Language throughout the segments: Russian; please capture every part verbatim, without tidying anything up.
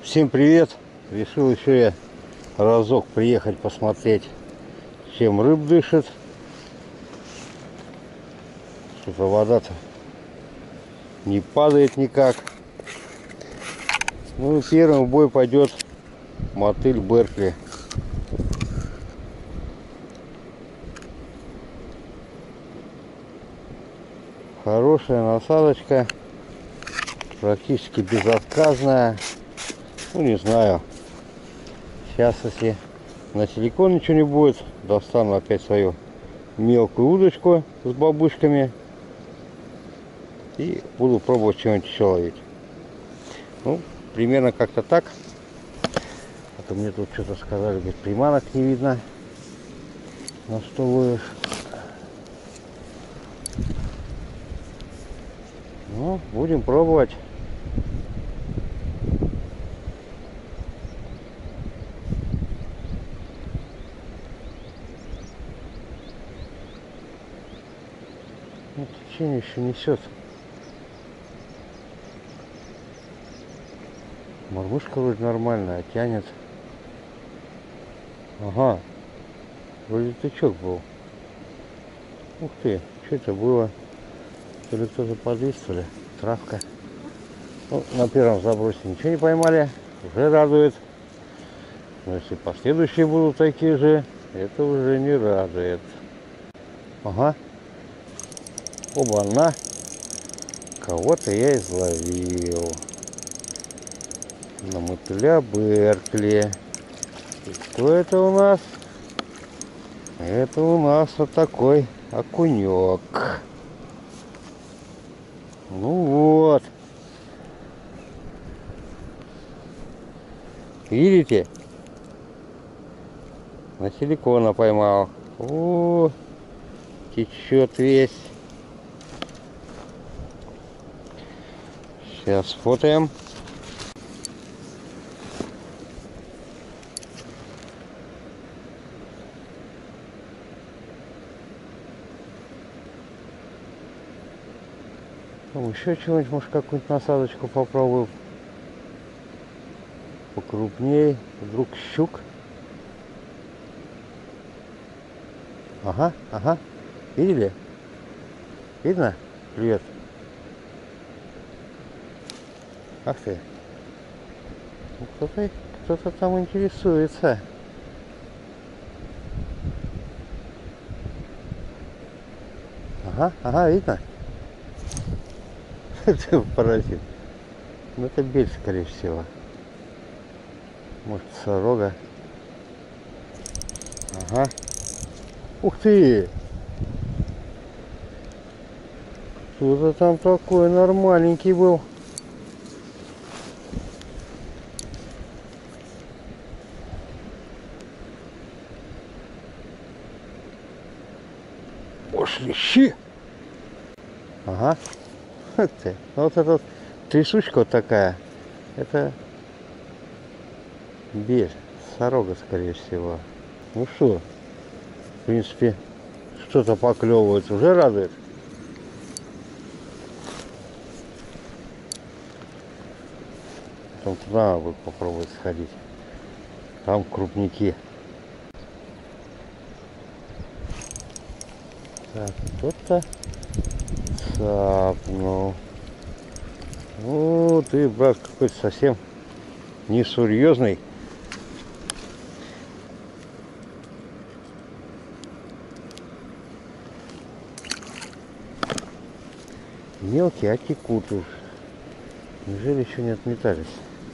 Всем привет! Решил еще я разок приехать посмотреть, чем рыб дышит. Что-то вода-то не падает никак. Ну, первым в бой пойдет мотыль Беркли. Хорошая насадочка, практически безотказная. Ну, не знаю. Сейчас, если на силикон ничего не будет, достану опять свою мелкую удочку с бабушками и буду пробовать что-нибудь еще ловить. Ну, примерно как-то так. А то мне тут что-то сказали, говорит, приманок не видно. На что ловишь? Ну, будем пробовать. Ну, течение еще несет. Мормышка вроде нормальная, а тянет. Ага. Вроде тычок был. Ух ты, что это было? То ли кто-то подвис, то ли травка. Ну, на первом забросе ничего не поймали. Уже радует. Но если последующие будут такие же, это уже не радует. Ага. Оба-на. Кого-то я изловил. На мотыля Беркли. И кто это у нас? Это у нас вот такой окунек. Ну вот. Видите? На силикона поймал. О, течет весь. Сейчас сфотаем. Ну, еще чего-нибудь, может, какую-нибудь насадочку попробую. Покрупнее. Вдруг щук. Ага, ага. Видели? Видно? Привет. Ах ты. Кто-то кто-то там интересуется. Ага, ага, видно? Это паразит. Ну, это бель, скорее всего. Может, сорога. Ага. Ух ты! Что-то там такой нормальненький был. Пошли щи! Ага. Вот ты. Вот эта вот трясучка вот такая. Это бель. Сорога, скорее всего. Ну что, в принципе, что-то поклевывает, уже радует. Потом туда надо будет попробовать сходить. Там крупники. Так, кто-то цапнул. Ну, ты, брат, какой-то совсем несерьезный. Мелкие, а текут уж. Неужели еще не отметались?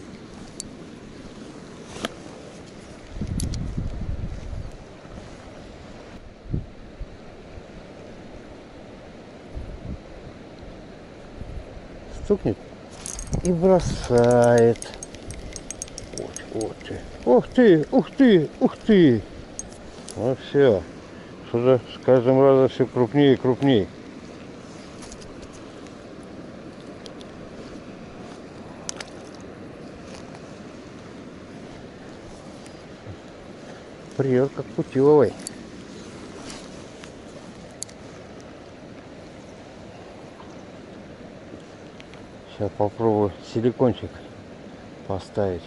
Стукнет и бросает. Вот, вот ты. Ух ты, ух ты, ух ты. Ну все. Что-то с каждым разом все крупнее и крупнее. Прет как путевый. Сейчас попробую силикончик поставить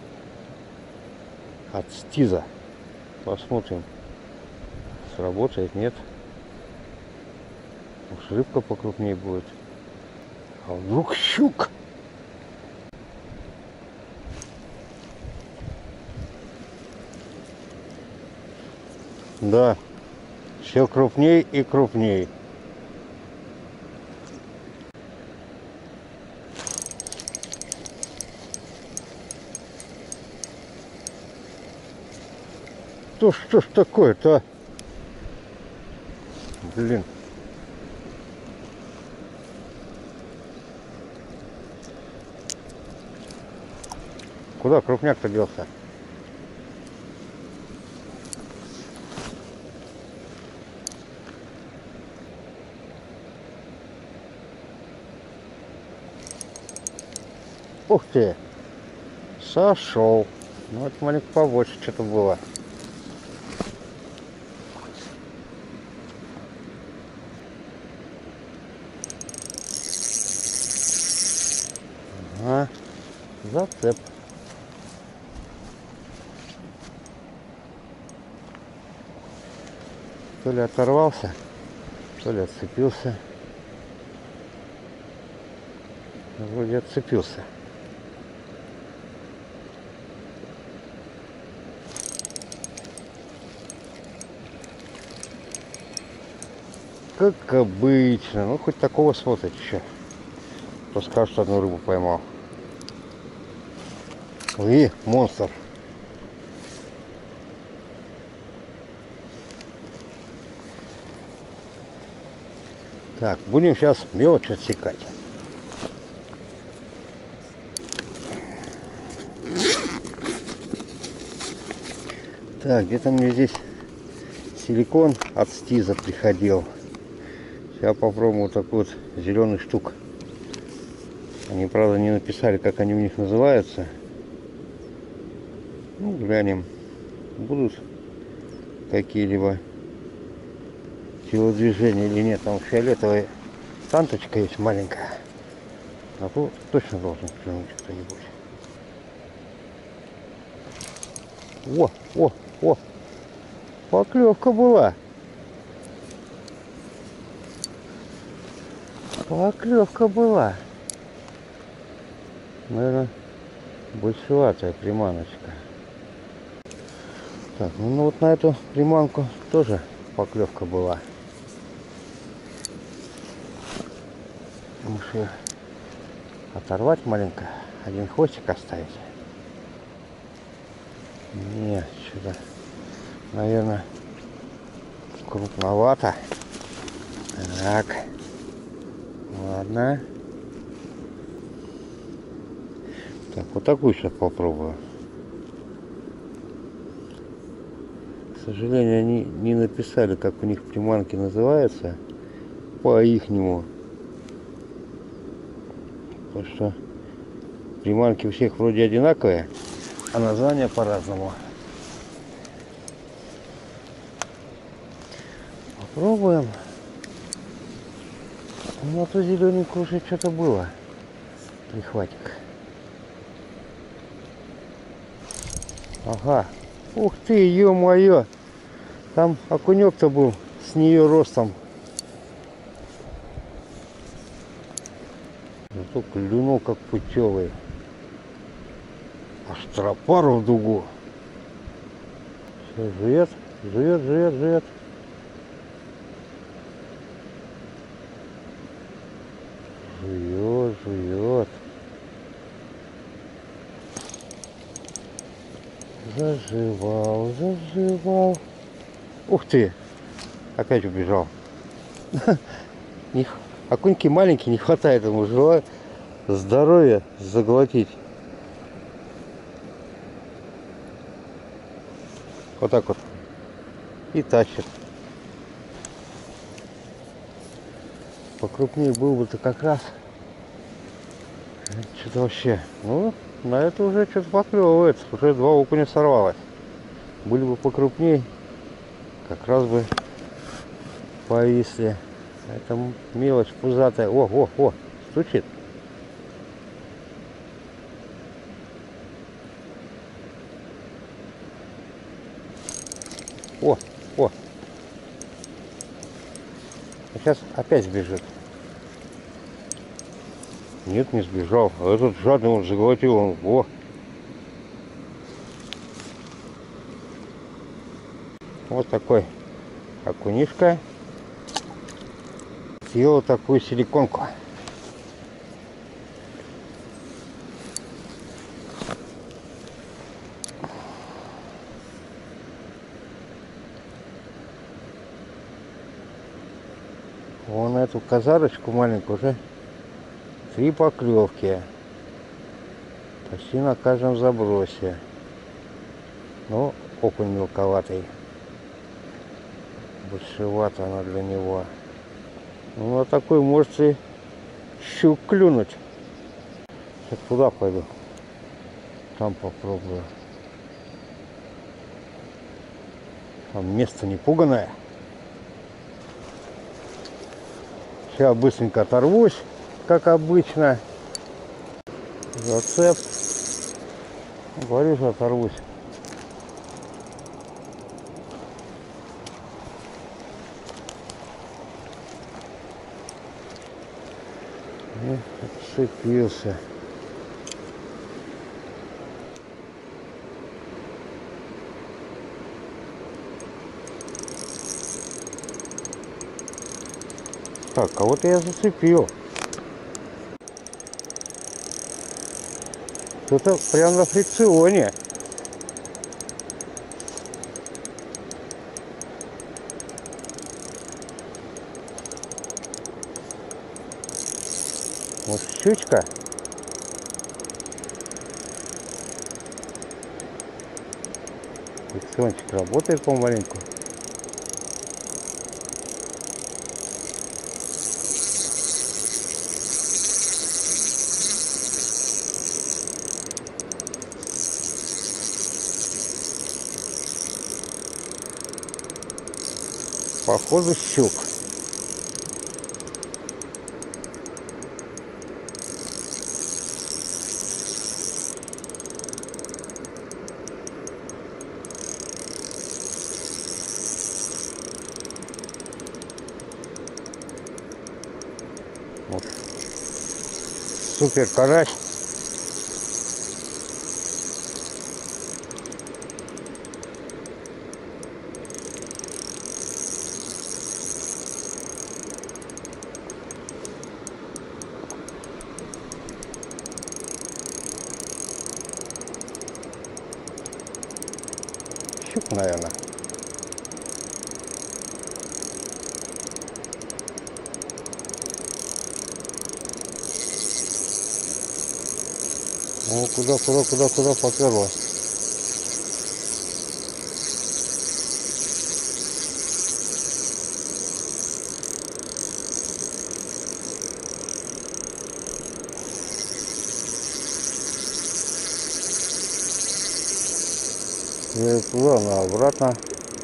от стиза. Посмотрим, сработает, нет. Уж рыбка покрупнее будет. А вдруг щук? Да, все крупней и крупней. То что ж такое-то? Блин. Куда крупняк-то делся? Ух ты! Сошел. Ну, это маленько побольше что-то было. Ага. Зацеп. То ли оторвался, то ли отцепился. Вроде отцепился. Как обычно. Ну, хоть такого смотрит еще. То скажет, что одну рыбу поймал. И монстр. Так, будем сейчас мелочь отсекать. Так, где-то мне здесь силикон от стиза приходил. Сейчас попробую вот такой вот зеленый штук. Они, правда, не написали, как они у них называются. Ну, глянем. Будут какие-либо телодвижения или нет. Там фиолетовая танточка есть маленькая. А тут точно должен клюнуть кто-нибудь. О, о, о! Поклевка была. Поклевка была. Наверное, большеватая приманочка. Так, ну, ну вот на эту приманку тоже поклевка была. Может ее оторвать маленько, один хвостик оставить? Нет, что-то, наверное, крупновато. Так, ладно. Так, вот такую сейчас попробую. К сожалению, они не написали, как у них приманки называются по-ихнему. Потому что приманки у всех вроде одинаковые, а названия по-разному. Попробуем. Ну, а то зелененькое уже что-то было. Прихватик. Ага. Ух ты, ё-моё. Там окунек-то был с нее ростом. Зато клюнул как путевый. Аж тропару в дугу. Все, жует, жует, жует, жует. Жует, жует. Заживал, заживал. Ух ты! Опять убежал. Окуньки маленькие, не хватает ему. Желаю здоровья заглотить. Вот так вот. И тащит. Покрупнее был бы-то как раз. Что-то вообще. Ну, на это уже что-то поклевывает. Уже два окуня сорвалось. Были бы покрупнее, как раз бы повисли. Это мелочь пузатая. О, о, о, стучит. О, о. А сейчас опять сбежит. Нет, не сбежал. А этот жадный, он заглотил. Он, о. Вот такой окунишка. Съел такую силиконку. Вон эту казарочку маленькую уже три поклевки. Почти на каждом забросе. Но окунь мелковатый. Большевато она для него. Ну, на такой может и щук клюнуть. Сейчас туда пойду. Там попробую. Там место не пуганое. Сейчас быстренько оторвусь, как обычно. Зацеп. Говорю же, оторвусь. И отцепился. Так, кого-то я зацепил. Кто-то прямо на фрикционе. Вот щучка. Фрикциончик работает помаленьку. Походу щук. Вот. Супер карась. Щук, наверное. Ну, куда, куда, куда, куда поперло? И туда, на обратно.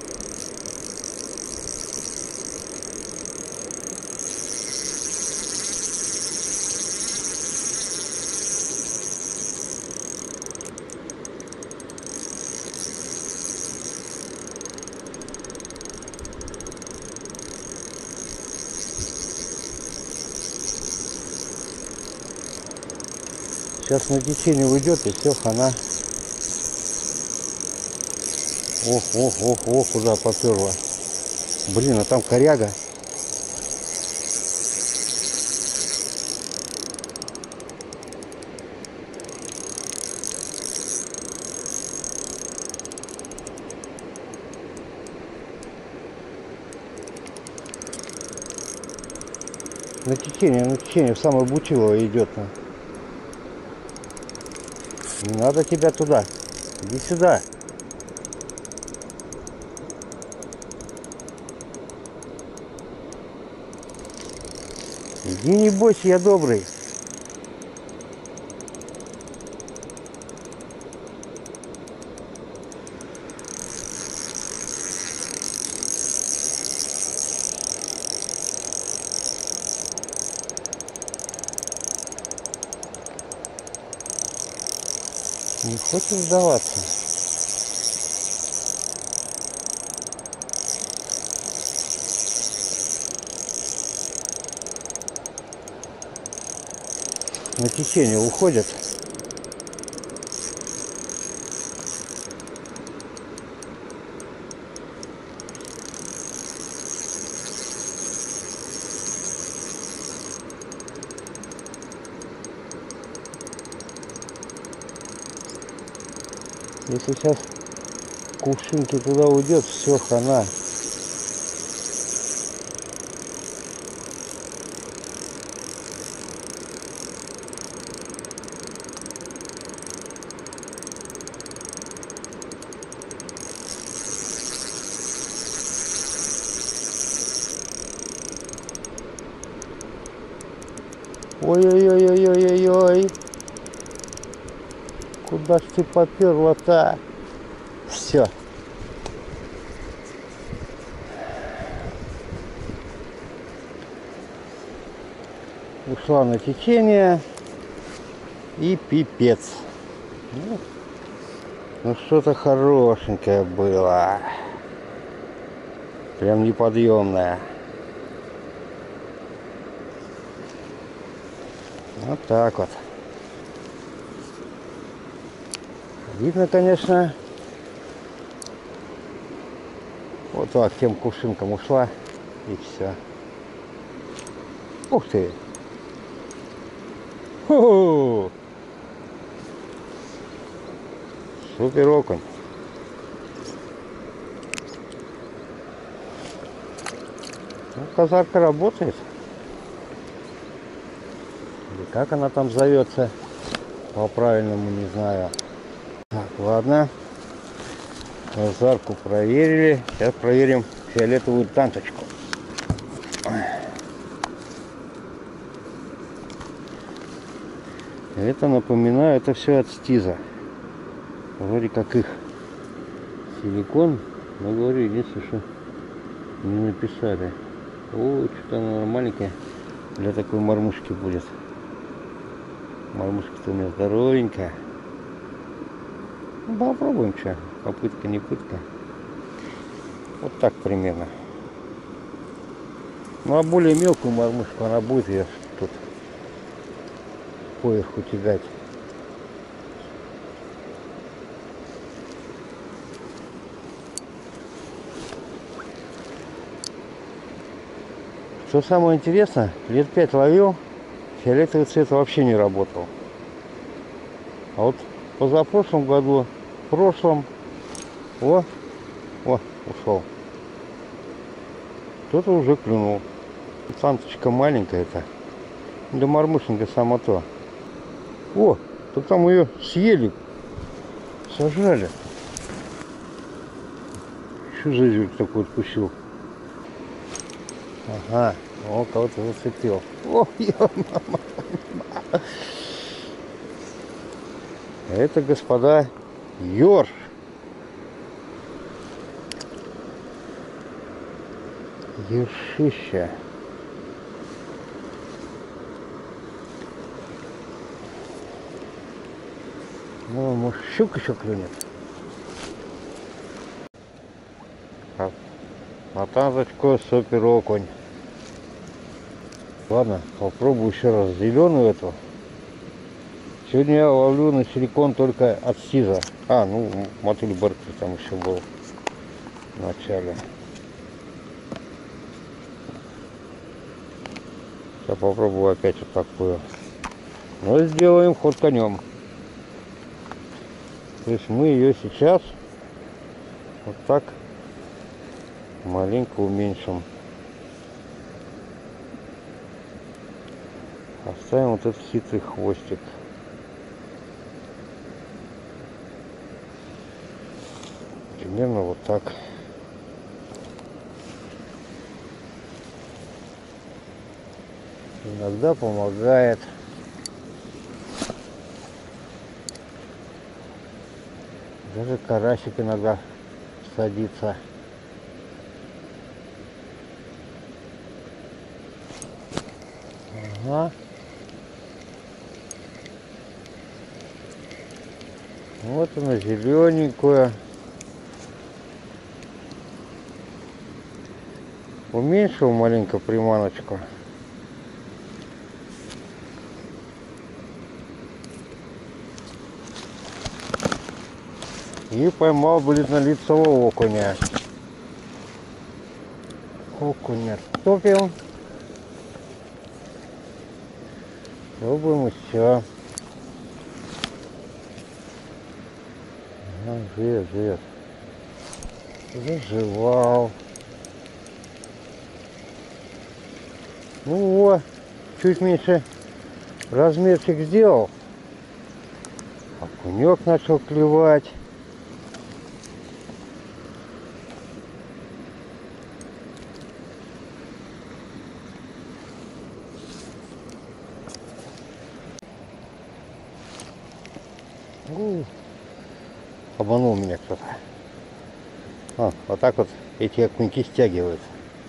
Сейчас на течение уйдет и все, хана. Ох, ох, ох, ох, куда поперло. Блин, а там коряга. На течение, на течение, в самое Бутилово идет. Не надо тебя туда. Иди сюда. Иди, не бойся, я добрый. Не хочешь сдаваться? на течение уходят. Если сейчас кувшинки туда уйдет, все, хана. Ой-ой-ой-ой-ой-ой-ой. Куда ж ты поперла-то? Все. Ушла на течение. И пипец. Ну, ну что-то хорошенькое было. Прям неподъемное. Вот так вот. Видно, конечно. Вот так, тем кувшинкам ушла. И все. Ух ты! Хо-хо! Супер окунь. Ну, казарка работает. Или как она там зовется? По-правильному не знаю. Так, ладно. Казарку проверили. Сейчас проверим фиолетовую танточку. Это, напоминаю, это все от стиза. Вроде как их силикон. Но говорю, единственное, что не написали. О, что-то она маленькая. Для такой мормушки будет. Мормушка-то у меня здоровенькая. Ну, попробуем, что. Попытка не пытка. Вот так примерно. Ну а более мелкую мормушку она будет ее тут поверху тягать. Что самое интересное, лет пять ловил, фиолетовый цвет вообще не работал. А вот позапрошлом году, в прошлом, о, о, ушел. Кто-то уже клюнул. Танточка маленькая-то. Да мормушенька сама то. О, то там ее съели, сожрали. Что за зверь такой откусил? Ага, о, кого-то зацепил. О, ё-мама. Это, господа, ёрш. Ершища. Ну, может, щука еще клюнет. А, а тазочку супер окунь. Ладно, попробую еще раз зеленую эту. Сегодня я ловлю на силикон только от стиза. А, ну, мотыль Беркли там еще был в начале. Сейчас попробую опять вот такую. Но сделаем ход конем. То есть мы ее сейчас вот так маленько уменьшим. Оставим вот этот хитрый хвостик. Примерно вот так. Иногда помогает. Даже карасик иногда садится. Ага. Вот она зелененькая. Уменьшил маленько приманочку. И поймал бледнолицевого окуня. Окуня топил. Пробуем еще. А, жир, жир. Заживал. Ну вот, чуть меньше размерчик сделал. Окунек начал клевать. Ну, обманул меня кто-то. А, вот так вот эти окуньки стягивают.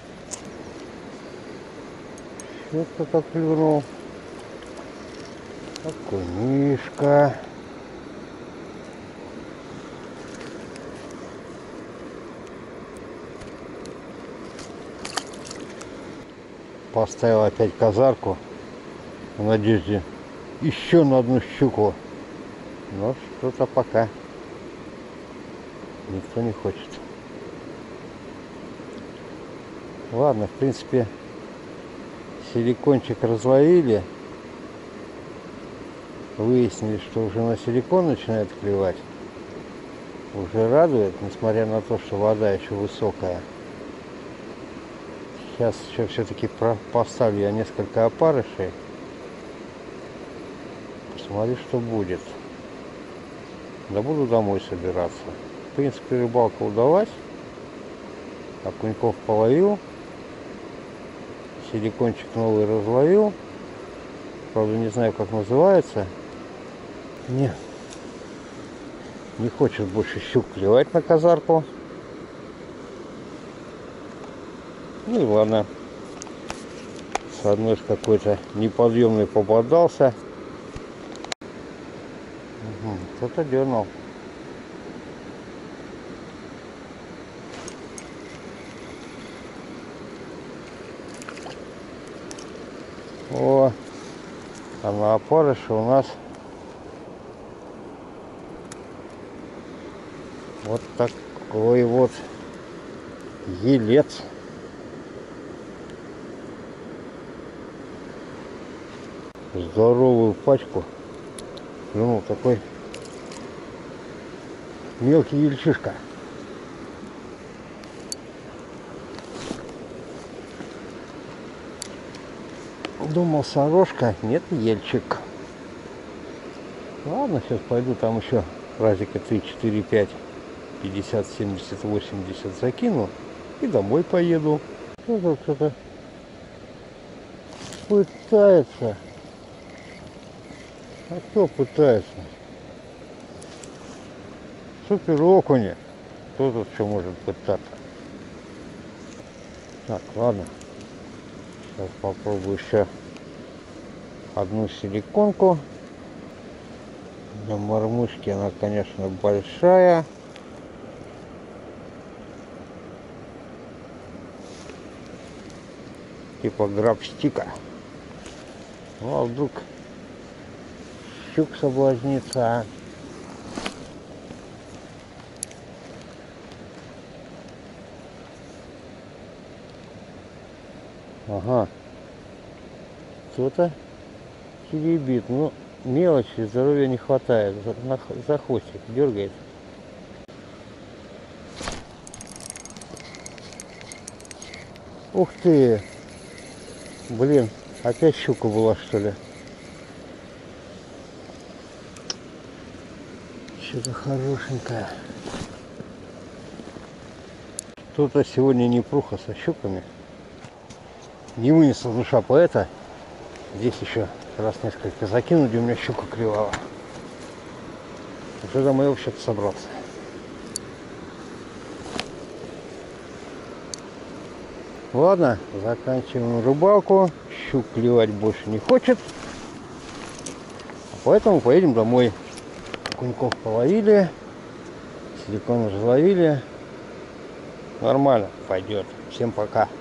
Что кто-то клюнул. Окунишка. Поставил опять казарку в надежде еще на одну щуку. Но что-то пока никто не хочет. Ладно, в принципе, силикончик разловили. Выяснили, что уже на силикон начинает клевать. Уже радует, несмотря на то, что вода еще высокая. Сейчас еще все-таки поставлю я несколько опарышей. Посмотрю, что будет. Да буду домой собираться. В принципе, рыбалка удалась. Окуньков половил. Силикончик новый разловил. Правда, не знаю, как называется. Не, не хочет больше щук клевать на казарку. Ну и ладно. С одной с какой-то неподъемный попадался. Угу, кто-то дернул. О, а на опарыше у нас вот такой вот елец. Здоровую пачку. Ну, такой мелкий ельчишка. Думал, сорожка, нет, ельчик. Ладно, сейчас пойду там еще разика три, четыре, пять, пятьдесят, семьдесят, восемьдесят закину и домой поеду. Кто-то кто-то пытается. А кто пытается? Супер окуни. Кто тут что может пытаться? Так, ладно. Сейчас попробую еще одну силиконку. Для мормышки она, конечно, большая. Типа грабстика. Ну а вдруг щук соблазнится. Ага. Кто-то теребит. Ну, мелочи, здоровья не хватает. За, за хвостик дергает. Ух ты! Блин, опять щука была, что ли? Что-то хорошенькое. Кто-то сегодня не пруха со щуками. Не вынесла душа поэта. Здесь еще раз несколько закинуть, у меня щука клевала. Уже домой вообще-то собрался. Ладно, заканчиваем рыбалку. Щук клевать больше не хочет. Поэтому поедем домой. Окуньков половили. Силикон разловили. Нормально пойдет. Всем пока.